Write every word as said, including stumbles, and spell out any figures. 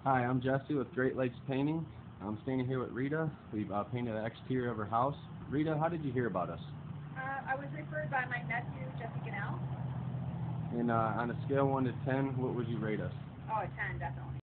Hi, I'm Jesse with Great Lakes Painting. I'm standing here with Rita. We've uh, painted the exterior of her house. Rita, how did you hear about us? Uh, I was referred by my nephew, Jesse Ganell. And uh, on a scale one to ten, what would you rate us? Oh, a ten, definitely.